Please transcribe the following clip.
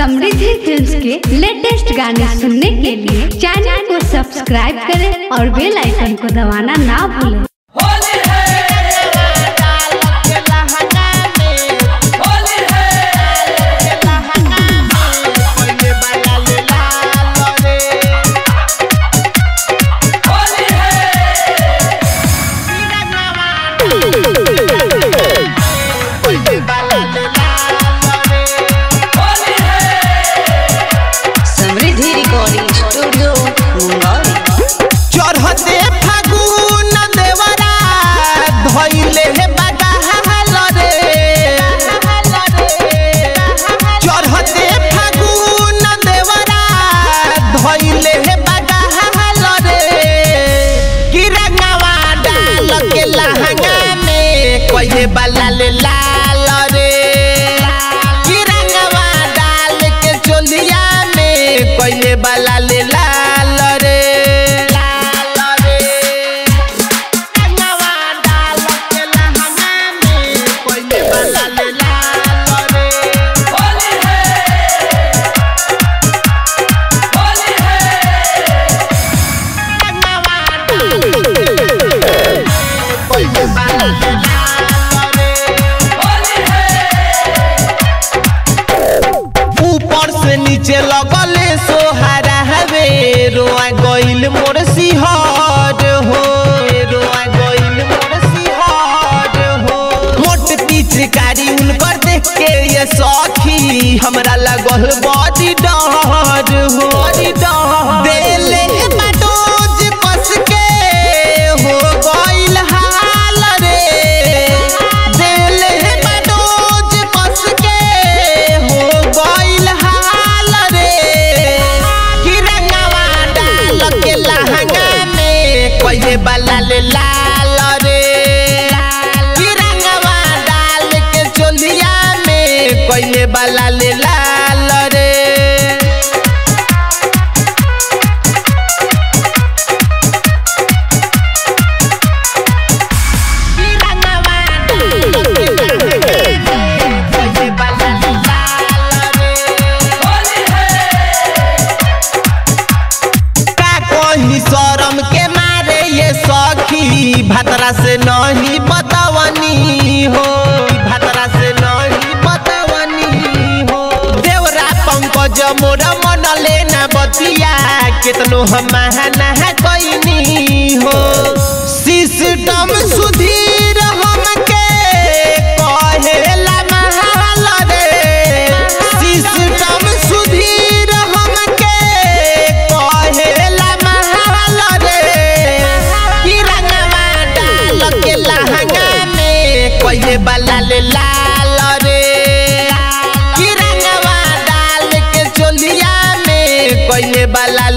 समृद्धि films के latest गाने सुनने के लिए चैनल को सब्सक्राइब करें और बेल आइकन को दबाना ना भूलें। Samriddhi recording studio Mungauli. चढ़ते फागुन देवरा धइले हे बगाल रे, चढ़ते फागुन देवरा धइले हे बगाल रे, कि रंगवा डाल के लहंगा में कहे बाला ले लाल रे, कि रंगवा डाल के चोलिया कहे बाला ले लाल रे, लाल रे, रंगवा डाल के लहंगा में कहे बाला ले लाल रे। होली है, होली है, रंगवा डाल कहे बाला ले लाल रे। होली है, ऊपर से नीचे लगले सोहारा हवे, रोआ गइल मोर सिहर हो, रोआ गइल मोर सिहर हो। मोट पिचकारी उनकर देख के ये सखी हमरा लगल बड़ी डर हो, बड़ी डर देले बाडोज कस के हो गइल हाल रे, देले बाडोज कस के हो गइल हाल रे, कि रंगवा डाल के लहंगा में कहे बाला ले लाल रे, कि रंगवा डाल के चोलिया में कहे बाला ले लाल रे। कि रंगवा डाल के लहंगा में कहे बाला ले लाल रे। होली है, का कोई शरम के मारे ये सखी भतरा से नहीं बतवनी हो, भतरा से नहीं बतवनी हो। देवरा पंकज मोरा मन लेना बतिया कितनो हम नहा कइनी हो, सिस्टम सुधीर हमके कहेला महल रे, सिस्टम सुधीर हमके कहेला महल रे, कि रंगवा डाल के लहंगा में कहे बाला ले लाल रे, कि रंगवा डाल के चोलिया में कहे बाला